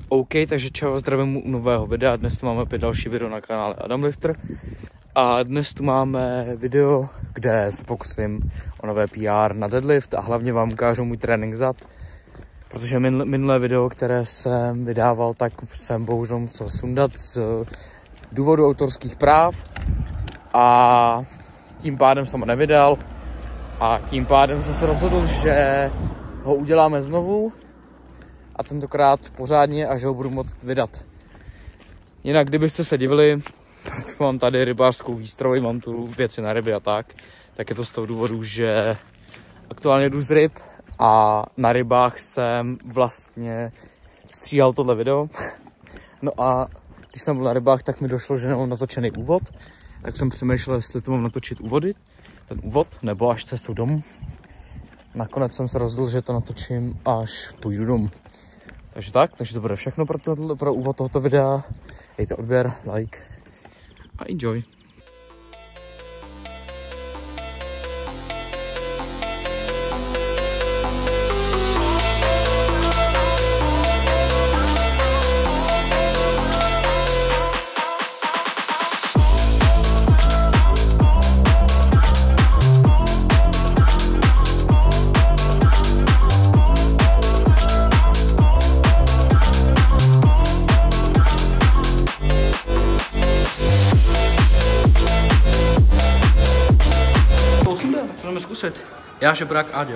OK, takže čau, zdravím u nového videa. Dnes tu máme opět další video na kanále Adam Lifter. A dnes tu máme video, kde se pokusím o nové PR na deadlift a hlavně vám ukážu můj trénink zad. Protože minulé video, které jsem vydával, tak jsem bohužel musel sundat z důvodu autorských práv. A tím pádem jsem ho nevydal. A tím pádem jsem se rozhodl, že ho uděláme znovu. A tentokrát pořádně a že ho budu moct vydat. Jinak, kdybyste se divili, mám tady rybářskou výstroj, mám tu věci na ryby a tak je to z toho důvodu, že aktuálně jdu z ryb a na rybách jsem vlastně stříhal tohle video. No a když jsem byl na rybách, tak mi došlo, že nemám natočený úvod, tak jsem přemýšlel, jestli to mám natočit ten úvod, nebo až cestou domů. Nakonec jsem se rozhodl, že to natočím, až půjdu domů. Takže to bude všechno pro úvod tohoto videa. Dejte odběr, like a enjoy. Budeme zkusit. Já, žebrák, Áďa.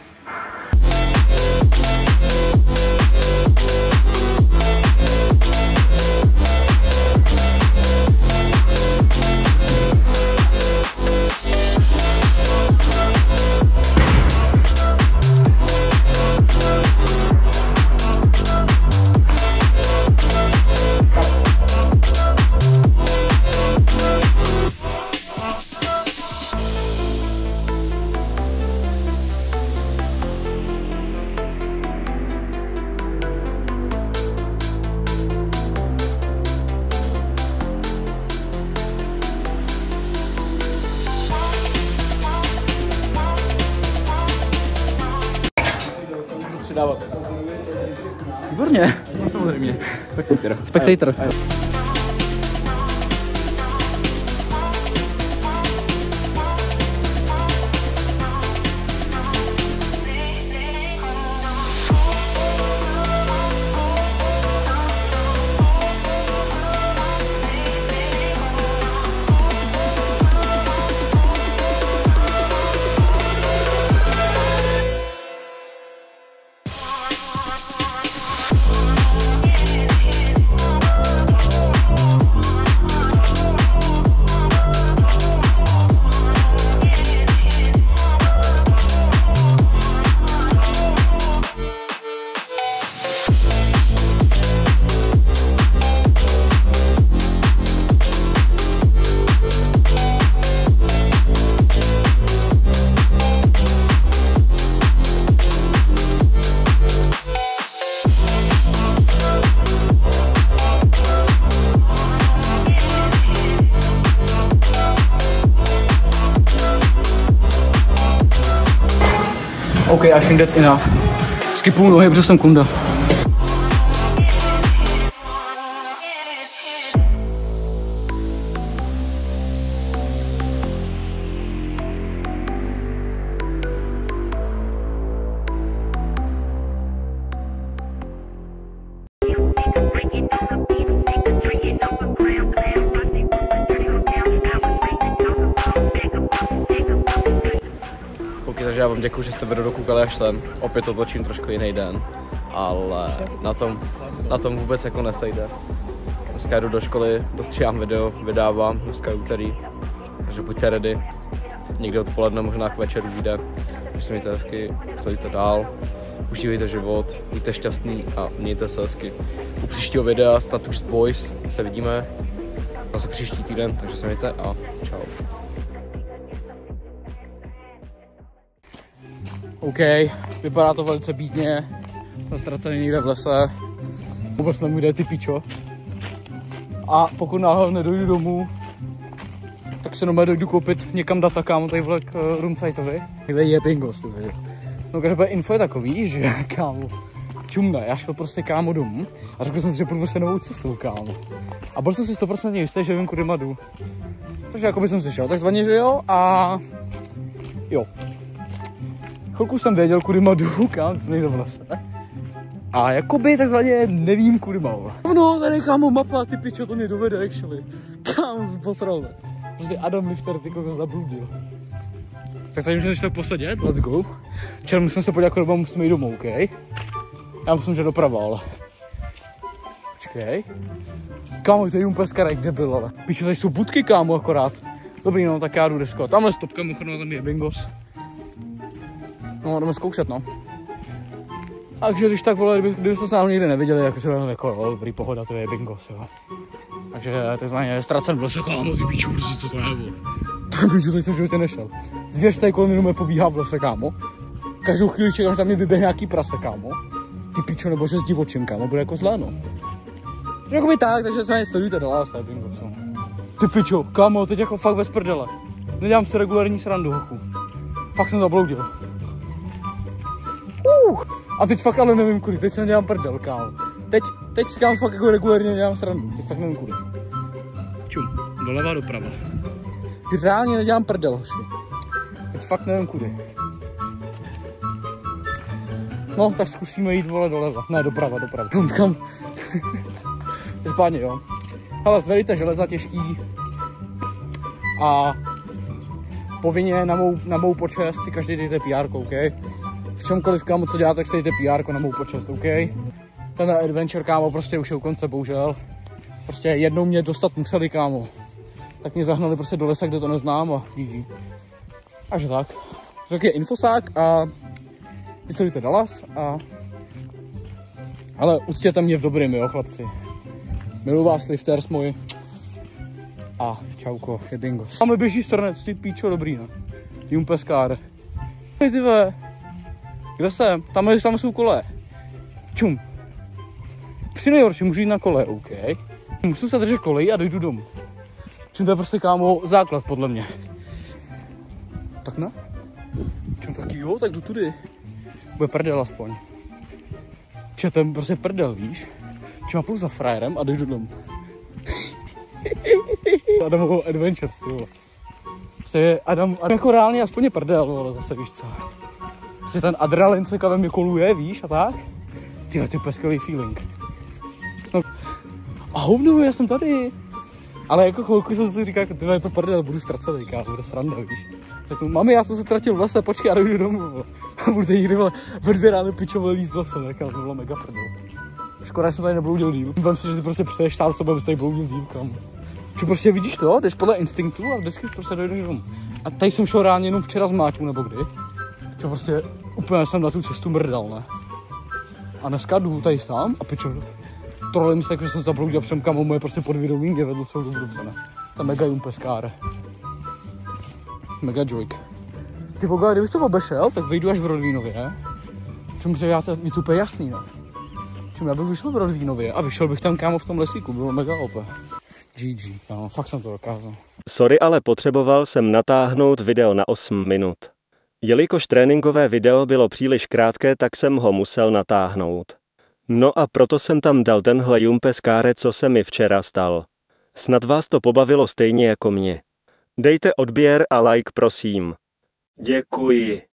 Dávat. Výborně. No samozřejmě. Spectator. OK, I think that's enough. Skipuju nohy, protože jsem kunda. Takže já vám děkuji, že jste video dokoukali až sem. Opět to točím trošku jiný den, ale na tom vůbec jako nesejde. Dneska jdu do školy, dostříhám video, vydávám, dneska je úterý, takže buďte ready. Někdy odpoledne, možná k večeru vyjde. Když se mějte hezky, sledujte dál, užívejte život, buďte šťastný a mějte se hezky. U příštího videa snad už s Boys se vidíme zase příští týden, takže se mějte a čau. OK, vypadá to velice bídně, jsem ztracený někde v lese, vůbec nemůžu jde ty pičo. A pokud náhodou nedojdu domů, tak se doma dojdu koupit někam data, kámo, tady vole k room sizeovi. Kde je bingo, No každopádně info je takový, že kámo, čumne, já šel prostě kámo domů a řekl jsem si, že půjdu prostě novou cestou, kámo. A byl jsem si 100% jistý, že vím, kudy jdu. Takže jako by jsem si šel takzvaně, že jo, a jo. Chvilku jsem věděl, kudy jdu, kámo, jsem někdo v lese. A jakoby takzvaně nevím, kudy mám. No, tady kámo mapa, ty pičo, to mě dovede, actually. Kámo, posral. Prostě Adam Lifter, ty kokos zabludil. Tak tady můžeme ještě posadit, let's go. Včera musíme se podívat, kudy musíme jít domů, ok? Já myslím, že doprava, ale... Počkej. Kámo, to je úplně skarek, kde byl, ale... Píšu, tady jsou budky, kámo, akorát. Dobrý, no, tak já jdu desko. Tamhle stopka, mimochodem, tam je bingos. No, jdeme zkoušet, no. Takže když tak, vole, kdybyste se nám nikdy neviděli, jako se jako, jo, dobrý pohoda, to je bingos, jo. Takže takzvaně ztracen v lese, kámo, ty píču, co to je, vole. Píču, teď jsem v životě nešel. Zvěř tady kolem jenom pobíhá v lese, kámo. Každou chvíli čekám, že tam mě vyběhne nějaký prase, kámo. Ty pičo, nebo že s divočím, kámo, bude jako zlé, no. Jakoby tak, takže se sledujte dál, se bingos, no. Ty pičo, kámo, teď jako fakt bez prdele. Nedělám si regulární srandu, hochu. Fakt jsem zabloudil. A teď fakt ale nevím kudy, teď se nedělám prdel, kámo. Teď si kámo fakt jako regulárně nedělám srandu, teď fakt nevím kudy. Čum, doleva doprava. Ty reálně nedělám prdel, hoši. Teď fakt nevím kudy. No, tak zkusíme jít, vole, doleva. Ne, doprava. Kam? Zpátně, jo. Hele, zvedejte železa těžký. A povinně na mou počest si každý dejte PR, OK? V čemkoliv, kámo, co děláte, tak si dejte PR na mou počest, OK? Tenhle adventure, kámo, prostě už je u konce, bohužel. Prostě jednou mě dostat museli, kámo. Tak mě zahnali prostě do lesa, kde to neznám a GG. Takže tak. Tak je infosák a vysledujte Dallas a... Ale uctěte mě v dobrým, jo, chlapci. Miluji vás, lifters můj. A čauko, je bingo. Tamhle běží strnec, ty píčo, dobrý, no. Jum peskáre. Hej, ty ve. Kde jsem? Tam jsou kole. Čum. Při nejhorší můžu jít na kole, OK. Musím se držet kolejí a dojdu domů. Čím to je prostě, kámo, základ, podle mě. Tak ne? Čím taky jo, tak jdu tudy. Bude prdel aspoň. Čím to je prostě prdel, víš? Čím já půjdu za frajerem a dojdu domů. Adamovo adventures, ty vole. Prostě Adam jako reálně aspoň je prdel, vole, zase víš co. Prostě ten adrenalin se ve mě koluje, víš, a tak. Tyhle, ty úplně skvělý feeling. No. A hovno, já jsem tady. Ale jako chvilku jsem si říkal, tyhle, je to prdel, budu ztracený, kámo, bude sranda, víš. Tak mami, já jsem se ztratil v lese, počkej, já dojdu domů, vole. A budu někdy, vole, ve 2 ráno pičové líst v lese, ne, kámo, to bylo mega prdel. Škoda, že jsem tady nebloudil díl. Vím si, že si prostě přeješ sám sobě, abys tady bloudil díl, kámo. Či prostě vidíš to, jdeš podle instinktu a vždycky prostě dojdeš domů. A tady jsem šel reálně jenom včera z Máťů, nebo kdy. Či prostě úplně jsem na tu cestu mrdal, ne. A dneska jdu tady sám a pičo, trolím se, že jsem zabloudil přem, kámo, moje prostě podvědomí mě vedlo celou dobu dobře, ne. Ta mega jumpeskáre. Mega joyk. Ty voga, kdybych to obešel, tak vyjdu až v Rodvínově, ne? Čím že já to je úplně jasný, ne? Čím já bych vyšel v Rodvínově a vyšel bych tam, kámo, v tom lesíku, bylo mega OP. GG, no, fakt jsem to dokázal. Sorry, ale potřeboval jsem natáhnout video na 8 minut. Jelikož tréninkové video bylo příliš krátké, tak jsem ho musel natáhnout. No a proto jsem tam dal tenhle jumpeskáre, co se mi včera stal. Snad vás to pobavilo stejně jako mě. Dejte odběr a like, prosím. Děkuji.